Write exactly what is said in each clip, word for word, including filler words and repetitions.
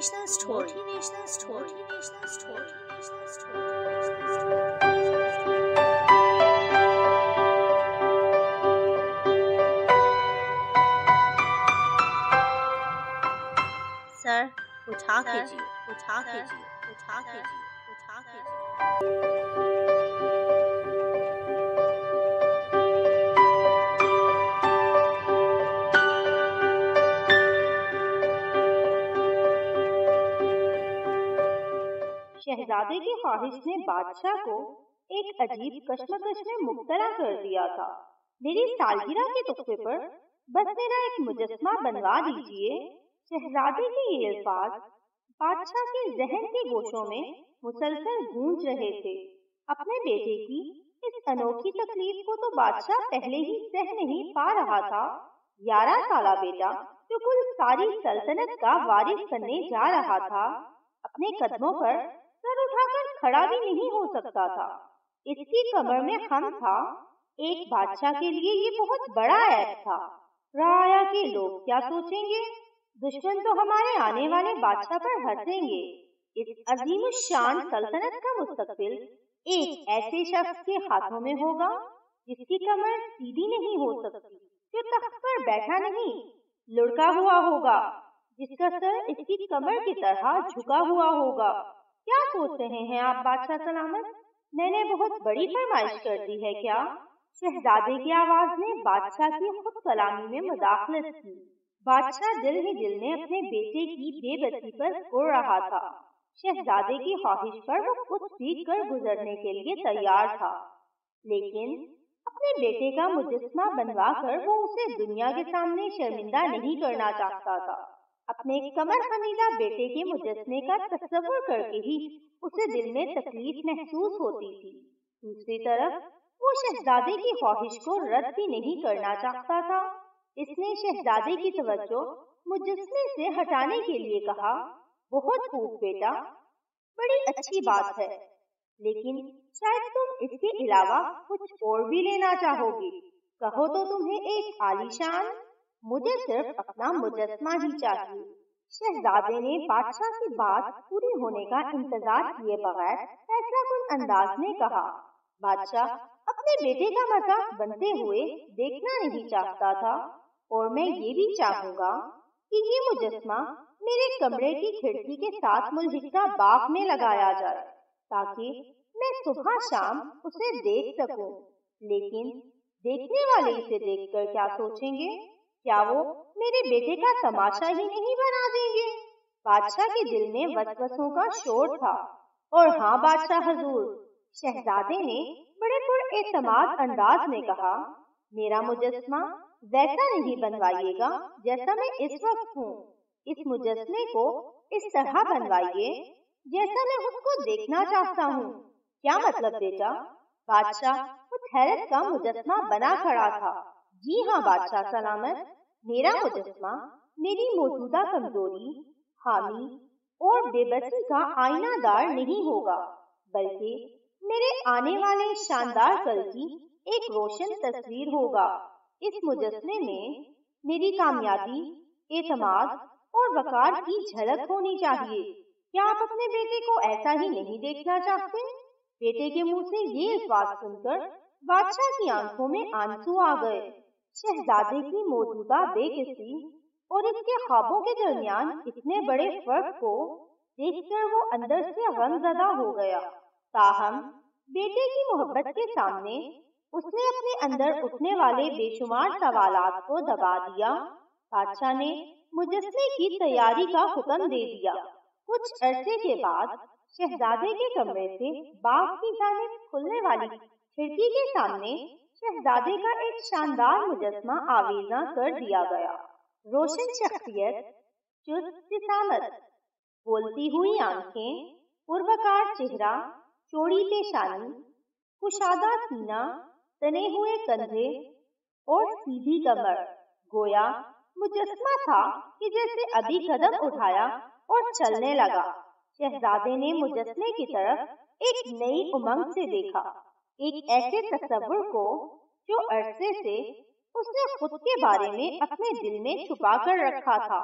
Motivational story. Motivational story. Motivational story. Motivational story. सर उठा कीजिए, उठा कीजिए, उठा कीजिए, उठा कीजिए। शहजादे की ख्वाहिश ने बादशाह को एक अजीब कश्मकश में मुब्तला कर दिया था। मेरी सालगिरह के तोहफे पर बस मेरा एक मुजस्समा बनवा दीजिए। शहजादे के ये अल्फाज बादशाह के जहन के गोशों में मुसलसल गूंज रहे थे। अपने बेटे की इस अनोखी तकलीफ को तो बादशाह पहले ही सह नहीं पा रहा था। ग्यारह साला बेटा जो कुल सारी सल्तनत का वारिस बनने जा रहा था, अपने कदमों पर सर उठाकर खड़ा भी नहीं हो सकता था। इसकी कमर में खम था। एक बादशाह के लिए ये बहुत बड़ा ऐब था। राया के लोग क्या सोचेंगे? दुश्मन तो हमारे आने वाले बादशाह पर हंसेंगे। इस अजीम शान सल्तनत का मुस्तकबिल एक ऐसे शख्स के हाथों में होगा जिसकी कमर सीधी नहीं हो सकती, जो तख्त पर बैठा नहीं, लुढ़का हुआ होगा, जिसका सर इसकी कमर की तरह झुका हुआ होगा। क्या सोच रहे हैं आप बादशाह सलामत? मैंने बहुत बड़ी फरमाइश कर दी है क्या? शहजादे की आवाज ने बादशाह की खुद कलामी में मुदाखलत की। बादशाह दिल ही दिल में अपने बेटे की बेबसी पर उड़ रहा था। शहजादे की ख्वाहिश पर वो कुछ भी कर गुजरने के लिए तैयार था, लेकिन अपने बेटे का मुजस्समा बनवा कर वो उसे दुनिया के सामने शर्मिंदा नहीं करना चाहता था। अपने कमर हमीदा बेटे के मुजस्समे का तस्वुर करके ही उसे दिल में तकलीफ महसूस होती थी। दूसरी तरफ वो शहजादे की ख्वाहिश को रद्द भी नहीं करना चाहता था। इसने शहजादे की तवज्जो मुजस्समे से हटाने के लिए कहा, बहुत खूब बेटा, बड़ी अच्छी बात है, लेकिन शायद तुम इसके अलावा कुछ और भी लेना चाहोगे। कहो तो तुम्हें एक आलीशान। मुझे सिर्फ अपना मुजस्समा ही चाहिए। शहजादे ने बादशाह की बात पूरी होने का इंतजार किए बगैर फैसला कुन अंदाज में कहा। बादशाह अपने बेटे का मजाक बनते हुए देखना नहीं चाहता था, और मैं ये भी चाहूंगा कि ये मुजस्समा मेरे कमरे की खिड़की के साथ मुल्हिका बाग में लगाया जाए, ताकि मैं सुबह शाम उसे देख सकूं। लेकिन देखने वाले इसे देखकर क्या सोचेंगे? क्या वो मेरे बेटे का तमाशा ही नहीं बना देंगे? बादशाह के दिल में वसवसों का शोर था। और हाँ बादशाह हजूर, शहजादे ने बड़े पुरएतमाद अंदाज में कहा, मेरा मुजस्समा वैसा नहीं बनवाइएगा जैसा मैं इस वक्त हूँ। इस मुजस्समे को इस तरह बनवाइए जैसा मैं उसको देखना चाहता हूँ। क्या मतलब बेटा? बादशाह उस हैरत का मुजस्समा बना खड़ा था। जी हाँ बादशाह सलामत, मेरा मुजस्समा मेरी मौजूदा कमजोरी, खामी और बेबसी का आईनादार नहीं होगा, बल्कि मेरे आने वाले शानदार कल की एक रोशन तस्वीर होगा। इस मुजस्समे में मेरी कामयाबी, एतमाद और वकार की झलक होनी चाहिए। क्या आप अपने बेटे को ऐसा ही नहीं देखना चाहते? बेटे के मुंह से ये अल्फाज सुनकर बादशाह की आंखों में आंसू आ गए। शहजादे की मौजूदा बेकसी और इसके ख्वाबों के दरमियान इतने बड़े फर्क को देखकर वो अंदर से गमज़दा हो गया। ताहम बेटे की मोहब्बत के सामने उसने अपने अंदर उठने वाले बेशुमार सवालात को दबा दिया। बादशाह ने मुजस्समे की तैयारी का हुक्म दे दिया। कुछ अरसे के बाद शहजादे के कमरे से बाग की जानिब खुलने वाली खिड़की के सामने शहजादे का एक शानदार मुजस्समा आवीज़ा कर दिया गया। रोशन शख्सियत, चुस्त जिसामत, बोलती हुई आंखें, पुरवकार चेहरा, चौड़ी पेशानी, कुशादा सीना, तने हुए कंधे और सीधी कमर, गोया मुजस्समा था कि जैसे अभी कदम उठाया और चलने लगा। शहजादे ने मुजस्समे की तरफ एक नई उमंग से देखा, एक ऐसे तस्वुर को जो अरसे से उसने खुद के बारे में अपने दिल में छुपा कर रखा था।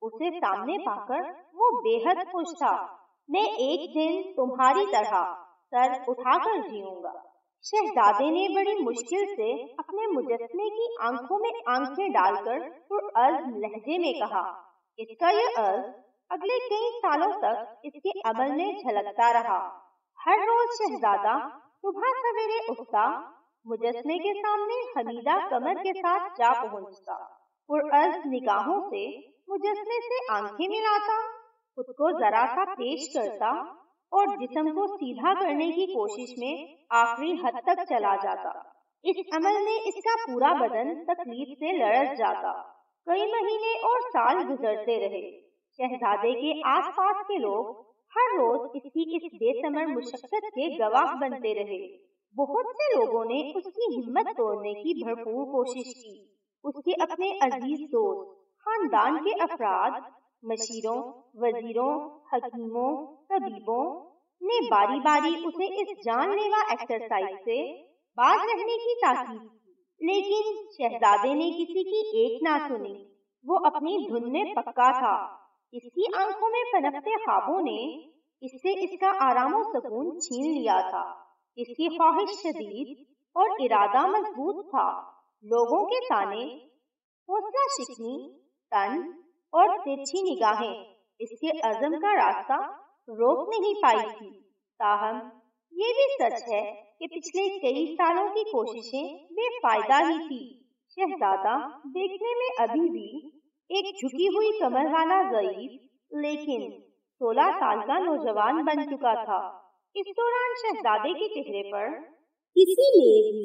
اسے سامنے پا کر وہ بے حد خوش تھا۔ میں ایک دن تمہاری طرح سر اٹھا کر جیوں گا۔ شہزادے نے بڑی مشکل سے اپنے مجسمے کی آنکھوں میں آنکھیں ڈال کر پرعزم لہجے میں کہا۔ اس کا یہ عرض اگلے کئی سالوں تک اس کے عمل میں جھلکتا رہا۔ ہر روز شہزادہ صبح سویرے اٹھتا، مجسمے کے سامنے حمیدہ کمر کے ساتھ جا پہنچتا، پرعزم نگاہوں سے مجسمے سے آنکھیں ملاتا، خود کو ذرا سا پیش کرتا اور جسم کو سیدھا کرنے کی کوشش میں آخری حد تک چلا جاتا۔ اس عمل میں اس کا پورا بدن تکلیف سے لرز جاتا۔ کئی مہینے اور سال گزرتے رہے۔ شہزادے کے آس پاس کے لوگ ہر روز اس کی اس بے ثمر مشقت کے گواہ بنتے رہے۔ بہت سے لوگوں نے اس کی ہمت توڑنے کی بھرپور کوشش کی۔ اس کے اپنے عزیز دوست، خاندان کے افراد، مشیروں، وزیروں، حکیموں، طبیبوں نے باری باری اسے اس جان لیوا ایکسرسائز سے باز رہنے کی تاکید کی، لیکن شہزادے نے کسی کی ایک نہ سنی۔ وہ اپنی دھن میں پکا تھا۔ اس کی آنکھوں میں پنپتے خوابوں نے اس سے اس کا آرام و سکون چھین لیا تھا۔ اس کی خواہش شدید اور ارادہ مضبوط تھا۔ لوگوں کے تانے، حوصلہ شکنی، تن اور ترچھی نگاہیں اس کے عزم کا راستہ روک نہیں پائی تھی۔ تاہم یہ بھی سچ ہے کہ پچھلے کئی سالوں کی کوششیں بے فائدہ ہی تھی۔ شہزادہ دیکھنے میں ابھی بھی ایک جھکی ہوئی کمر والا ضعیف لیکن سولہ سال کا نوجوان بن چکا تھا۔ اس دوران شہزادے کے چہرے پر کسی نے بھی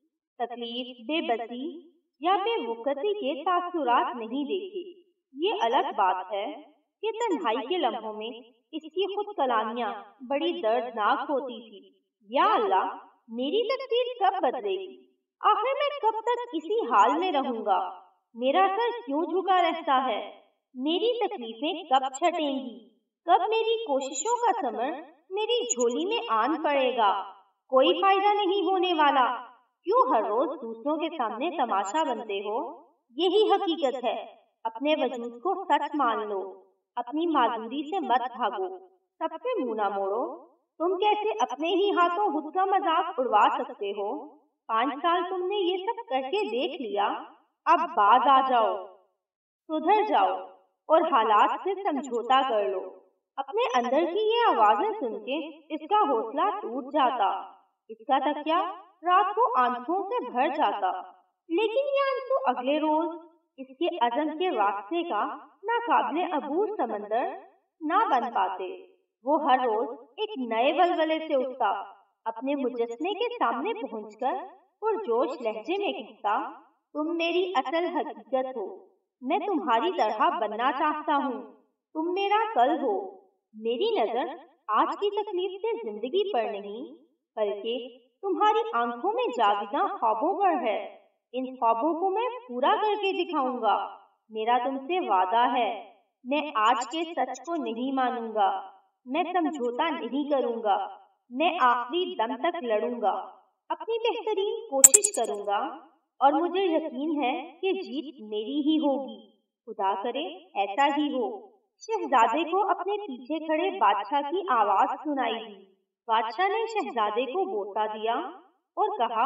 تکلیف، بے بسی یا بے وقتی کے تاثرات نہیں دیکھے۔ یہ الگ بات ہے کہ تنہائی کے لمحوں میں اس کی خود کلامیاں بڑی دردناک ہوتی تھی۔ یا اللہ، میری تقدیر کب بدلے گی؟ آخر میں کب تک اسی حال میں رہوں گا؟ میرا سر کیوں جھکا رہتا ہے؟ میری تکلیفیں کب چھٹیں گی؟ کب میری کوششوں کا ثمر میری جھولی میں آن پڑے گا؟ کوئی فائدہ نہیں ہونے والا۔ کیوں ہر روز دوسروں کے سامنے تماشا بنتے ہو؟ یہی حقیقت ہے۔ اپنے وجود کو سچ مان لو، اپنی معذوری سے مت بھاگو، سب سے منہ نہ موڑو۔ تم کیسے اپنے ہی ہاتھوں خود کا مذاق اڑوا سکتے ہو؟ پانچ سال تم نے یہ سب کر کے دیکھ لیا، اب باز آ جاؤ، سدھر جاؤ اور حالات سے سمجھوتا کر لو۔ اپنے اندر کی یہ آوازیں سن کے اس کا حوصلہ ٹوٹ جاتا، اس کا تکیہ رات کو آنسوؤں سے بھر جاتا، لیکن یہ آنسو اگلے روز اس کے عزم کے راستے کا ناقابل عبور سمندر نہ بن پاتے۔ وہ ہر روز ایک نئے ولولے سے اٹھتا، اپنے مجسمے کے سامنے پہنچ کر پرجوش لہجے میں کہتا، تم میری اصل حقیقت ہو، میں تمہاری طرح بننا چاہتا ہوں، تم میرا کل ہو۔ میری نظر آج کی تکلیف سے زندگی پر نہیں بلکہ تمہاری آنکھوں میں جاویداں خوابوں پر ہے۔ ان خوابوں کو میں پورا کر کے دکھاؤں گا۔ میرا تم سے وعدہ ہے، میں آج کے سچ کو نہیں مانوں گا، میں سمجھوتا نہیں کروں گا، میں آخری دم تک لڑوں گا، اپنی بہترین کوشش کروں گا اور مجھے یقین ہے کہ جیت میری ہی ہوگی۔ خدا کرے ایسا ہی ہو۔ شہزادے کو اپنے پیچھے کھڑے بادشاہ کی آواز سنائی دی۔ بادشاہ نے شہزادے کو بوسہ دیا اور کہا،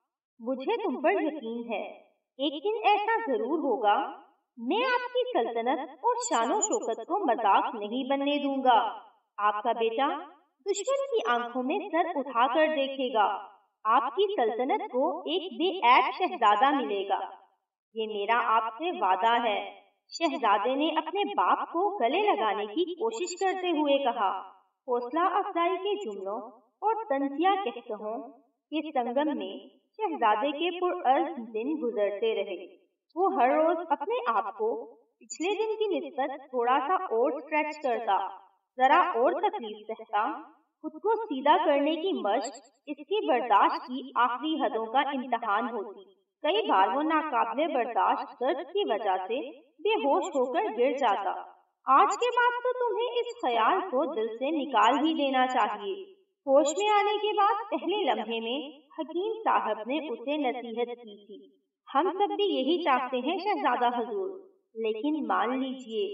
مجھے تم پر یقین ہے، ایک دن ایسا ضرور ہوگا، میں آپ کی سلطنت اور شان و شوکت کو مذاق نہیں بننے دوں گا۔ آپ کا بیٹا دشمن کی آنکھوں میں سر اٹھا کر دیکھے گا، آپ کی سلطنت کو ایک بے عیب شہزادہ ملے گا، یہ میرا آپ سے وعدہ ہے۔ شہزادے نے اپنے باپ کو گلے لگانے کی کوشش کرتے ہوئے کہا۔ حوصلہ افزائی کے جملوں اور تنزیہ کہکہوں کے سنگم میں شہزادے کے پرعزم دن گزرتے رہے۔ وہ ہر روز اپنے آپ کو پچھلے دن کی نسبت تھوڑا سا اور اسٹریچ کرتا، ذرا اور تکلیف سہتا۔ خود کو سیدھا کرنے کی مشق اس کی برداشت کی آخری حدوں کا امتحان ہوتی۔ کئی بار وہ ناقابل برداشت درد کی وجہ سے بے ہوش ہو کر گر جاتا۔ آج کے بعد تو تمہیں اس خیال کو دل سے نکال ہی دینا چاہیے۔ ہوش میں آنے کے بعد پہلے لمحے میں حکیم صاحب نے اسے نصیحت کی تھی، ہم سب بھی یہی چاہتے ہیں شہزادہ حضور، لیکن مان لیجئے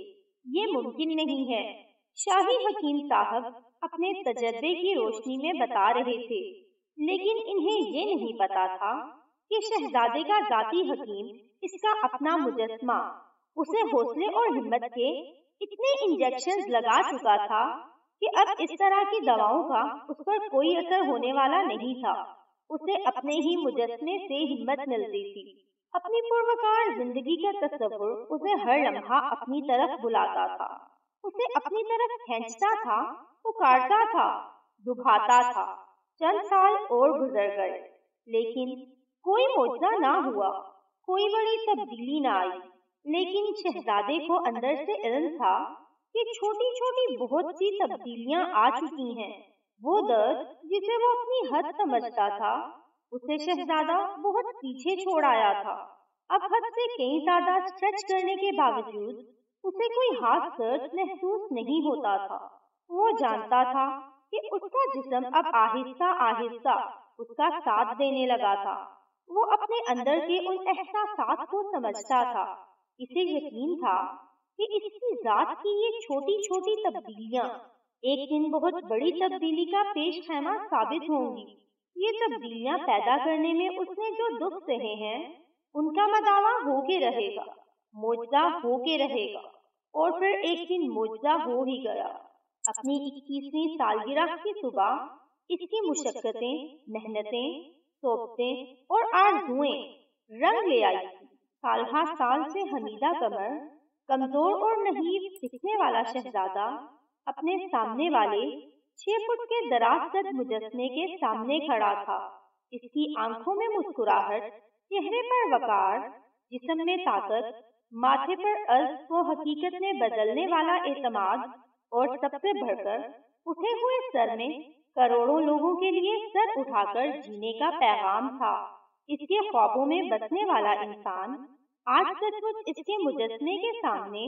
یہ ممکن نہیں ہے۔ شاہی حکیم صاحب اپنے تجربے کی روشنی میں بتا رہے تھے، لیکن انہیں یہ نہیں پتا تھا کہ شہزادے کا ذاتی حکیم، اس کا اپنا مجسمہ، اسے حوصلے اور ہمت کے اتنے انجیکشن لگا چکا تھا کہ اب اس طرح کی دواؤں کا اس پر کوئی اثر ہونے والا نہیں تھا۔ اسے اپنے ہی مجسمے سے ہمت ملتی تھی۔ اپنی پروکار زندگی کا تصور اسے ہر لمحہ اپنی طرف بلاتا تھا، اسے اپنی طرف کھینچتا تھا، پکارتا تھا، دبھاتا تھا۔ چند سال اور گزر گئے، لیکن کوئی معجزہ نہ ہوا، کوئی بڑی تبدیلی نہ آئی۔ لیکن شہزادے کو اندر سے علم تھا کہ چھوٹی چھوٹی بہت سی تبدیلیاں آ چکی ہیں۔ وہ درد جسے وہ اپنی حد سمجھتا تھا، اسے شہزادہ بہت پیچھے چھوڑ آیا تھا۔ اب حد سے کئی زیادہ سٹریچ کرنے کے باوجود اسے کوئی ہاتھ درد محسوس نہیں ہوتا تھا۔ وہ جانتا تھا کہ اس کا جسم اب آہستہ آہستہ اس کا ساتھ دینے لگا تھا۔ وہ اپنے اندر کے ان احساسات کو سمجھتا تھا۔ اسے یقین تھا کہ اس کی ذات کی یہ چھوٹی چھوٹی تبدیلیاں ایک دن بہت بڑی تبدیلی کا پیش خیمہ ثابت ہوں گی۔ یہ تبدیلیاں پیدا کرنے میں اس نے جو دکھ سہے ہیں، ان کا مداوع ہو کے رہے گا، معجزہ ہو کے رہے گا، اور پھر ایک دن معجزہ ہو ہی گیا۔ اپنی اکیسویں سالگرہ کی صبح اس کی مشقتیں، محنتیں، صحبتیں اور آرزوئیں رنگ لے آئی تھی۔ سال ہا سال سے حمیدہ قمر، کمزور اور نحیف دکھنے والا شہزادہ، اپنے سامنے والے چھ فٹ کے دراز قد مجسمے کے سامنے کھڑا تھا۔ اس کی آنکھوں میں مسکراہٹ، چہرے پر وقار، جسم میں طاقت، ماتھے پر عزم و حقیقت میں بدلنے والا اعتماد، اور سب سے بڑھ کر اٹھے ہوئے سر میں کروڑوں لوگوں کے لیے سر اٹھا کر جینے کا پیغام تھا۔ اس کے خوابوں میں بسنے والا انسان آج سچ مچ اس کے مجسمے کے سامنے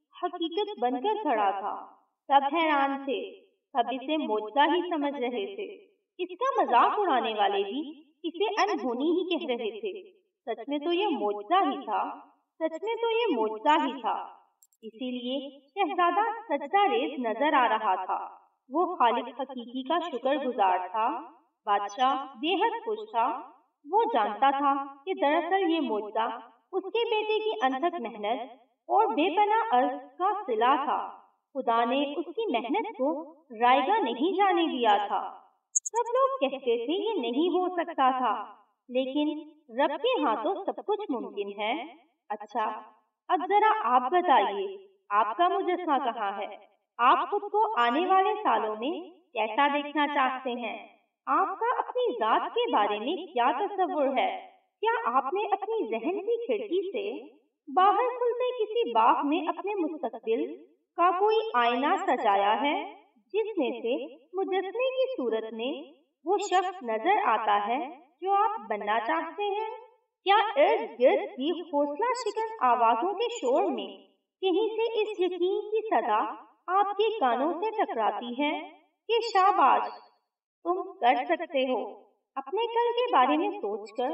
حقیقت بن کر کھڑا تھا۔ سب حیران تھے، سب اسے معجزہ ہی سمجھ رہے تھے۔ اس کا مذاق اڑانے والے بھی اسے انہونی ہی کہہ رہے تھے۔ سچ میں تو یہ معجزہ ہی تھا، سچ میں تو یہ معجزہ ہی تھا۔ اسی لیے شہزادہ سجدہ ریز نظر آ رہا تھا۔ وہ خالق حقیقی کا شکر گزار تھا۔ بادشاہ بے حد خوش تھا۔ وہ جانتا تھا کہ دراصل یہ معجزہ اس کے بیٹے کی انتھک محنت اور بے پناہ عرض کا صلہ تھا۔ خدا نے اس کی محنت کو رائگاں نہیں جانے دیا تھا۔ سب لوگ کہتے تھے یہ نہیں ہو سکتا تھا، لیکن رب کے ہاں تو سب کچھ ممکن ہے۔ اچھا، اب ذرا آپ بتائیے، آپ کا مجسمہ کہاں ہے؟ آپ خود کو آنے والے سالوں میں کیسا دیکھنا چاہتے ہیں؟ آپ کا اپنی ذات کے بارے میں کیا تصور ہے؟ کیا آپ نے اپنی ذہن کی کھڑکی سے باہر کھلتے کسی باغ میں اپنے مستقبل کا کوئی آئینہ سجایا ہے، جس میں سے مجسمے کی صورت میں وہ شخص نظر آتا ہے جو آپ بننا چاہتے ہیں؟ کیا ارد گرد کی حوصلہ شکن آوازوں کے شور میں کہیں سے اس یقین کی صدا آپ کے کانوں سے ٹکراتی ہے کہ شاباش، تم کر سکتے ہو؟ اپنے کل کے بارے میں سوچ کر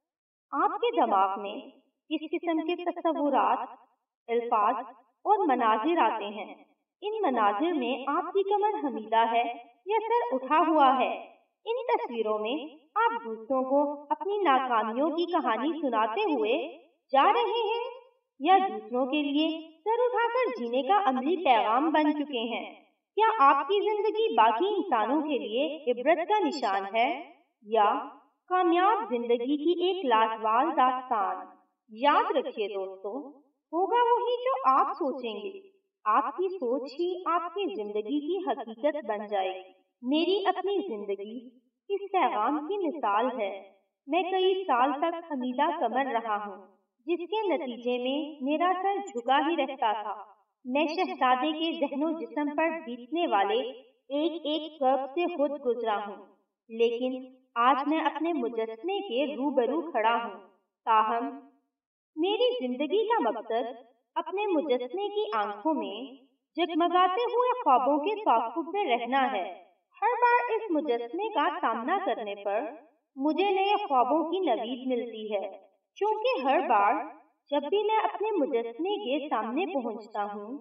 آپ کے دماغ میں کس قسم کے تصورات، الفاظ اور مناظر آتے ہیں؟ ان مناظر میں آپ کی کمر حمیدہ ہے یا سر اٹھا ہوا ہے؟ ان تصویروں میں آپ دوسروں کو اپنی ناکامیوں کی کہانی سناتے ہوئے جا رہے ہیں یا دوسروں کے لیے سر اٹھا کر جینے کا عملی پیغام بن چکے ہیں؟ کیا آپ کی زندگی باقی انسانوں کے لیے عبرت کا نشان ہے یا کامیاب زندگی کی ایک لازوال داستان؟ یاد رکھیے دوستو، ہوگا وہی جو آپ سوچیں گے۔ آپ کی سوچ ہی آپ کی زندگی کی حقیقت بن جائے گی۔ میری اپنی زندگی اس پیغام کی مثال ہے۔ میں کئی سال تک حمیدہ قمر رہا ہوں، جس کے نتیجے میں میرا سر جھکا ہی رہتا تھا۔ میں شہزادے کے ذہن و جسم پر بیتنے والے ایک ایک کرب سے خود گزرا ہوں، لیکن آج میں اپنے مجسمے کے روبرو کھڑا ہوں۔ تاہم میری زندگی کا مقصد اپنے مجسمے کی آنکھوں میں جگمگاتے ہوئے خوابوں کے تعاقب میں رہنا ہے۔ ہر بار اس مجسمے کا سامنا کرنے پر مجھے نئے خوابوں کی نوید ملتی ہے، کیونکہ ہر بار جب بھی میں اپنے مجسمے کے سامنے پہنچتا ہوں،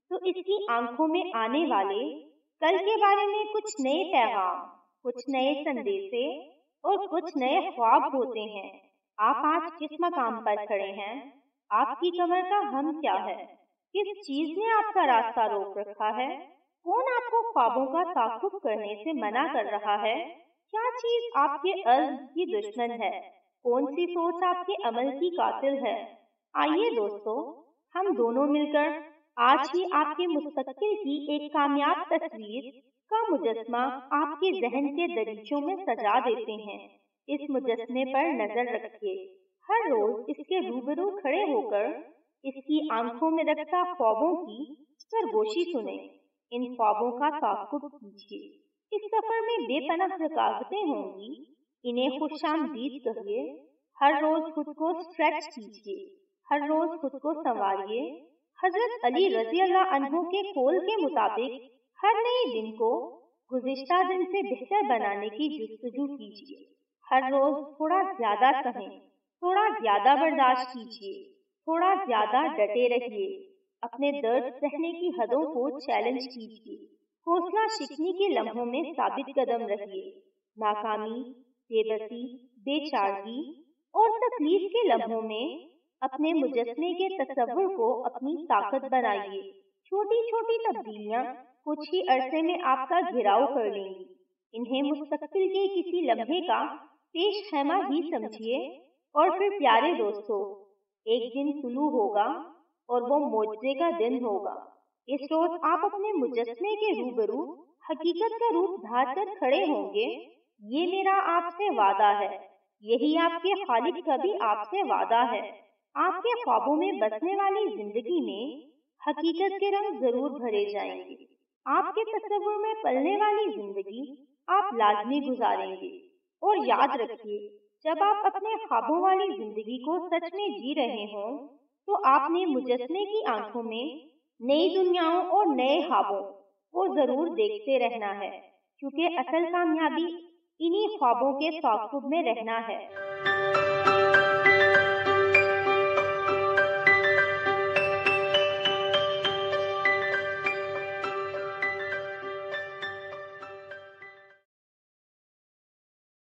तो इसकी आंखों में आने वाले कल के बारे में कुछ नए पैगाम, कुछ नए संदेशे और कुछ नए ख्वाब होते हैं। आप आज किस मकाम पर खड़े हैं? आपकी कमर का हम क्या है? किस चीज ने आपका रास्ता रोक रखा है? कौन आपको ख्वाबों का ताक़ुब करने से मना कर रहा है? क्या चीज आपके अज़्म की दुश्मन है? कौन सी सोच आपके अमल की कातिल है? आइए दोस्तों, हम दोनों मिलकर आज ही आपके मुस्तक़बिल की एक कामयाब तस्वीर का मुजस्मा आपके ज़हन के दरीचों में सजा देते हैं। इस मुजस्मे पर नजर रखिए। हर रोज इसके रूबरू खड़े होकर इसकी आंखों में रखता ख्वाबों की सरगोशी सुने। इन ख्वाबों का ताक़ुब कीजिए। इस सफर में बेपनाह रुकावटें होंगी, इन्हें खुशामदीद कहिए। हर रोज खुद को स्ट्रेच कीजिए, हर रोज खुद को संवारिए। हजरत अली रज़ी अल्लाह अन्हु के कौल के मुताबिक हर नए दिन को गुज़िश्ता दिन से बेहतर बनाने की जुस्तजू कीजिए। हर रोज थोड़ा ज्यादा सहें, थोड़ा ज्यादा बर्दाश्त कीजिए, थोड़ा ज्यादा डटे रहिए। अपने दर्द सहने की हदों को चैलेंज कीजिए। हौसला शिकनी के लम्हों में साबित कदम रहिए। नाकामी, बेबसी, बेचारगी और तकलीफ के लम्हों में अपने मुजस्मे के तसव्वुर को अपनी ताकत बनाइए। छोटी छोटी तब्दीलियां कुछ ही अरसे में आपका घिराव कर लेंगी। इन्हें मुस्तक़बिल के किसी लम्हे का पेश खैमा ही समझिए। और फिर प्यारे दोस्तों, एक दिन तुलू होगा और वो मोज़े का दिन होगा। इस रोज आप अपने मुजस्मे के रूबरू हकीकत का रूप धार कर खड़े होंगे। ये मेरा आपसे वादा है, यही आपके खालिक का भी आपसे वादा है। आपके ख्वाबों में बसने वाली जिंदगी में हकीकत के रंग जरूर भरे जाएंगे। आपके तस्वुर में पलने वाली जिंदगी आप लाजमी गुजारेंगे। और याद रखिए, जब आप अपने ख्वाबों वाली जिंदगी को सच में जी रहे हों, तो आपने मुजस्मे की आंखों में नई दुनियाओं और नए ख्वाबों को जरूर देखते रहना है, क्योंकि असल कामयाबी इन्हीं ख्वाबों के ताक़ुब में रहना है।